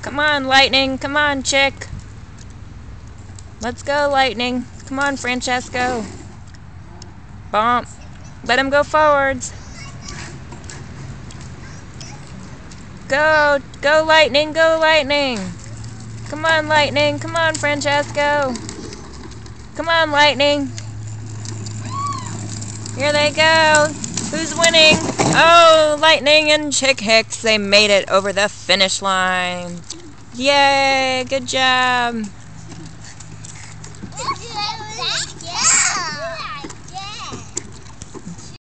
Come on, Lightning. Come on, chick. Let's go, Lightning. Come on, Francesco. Bump. Let him go forwards. Go. Go, Lightning. Go, Lightning. Come on, Lightning. Come on, Francesco. Come on, Lightning. Here they go. Who's winning? Oh, Lightning and Chick Hicks. They made it over the finish line. Yay. Good job.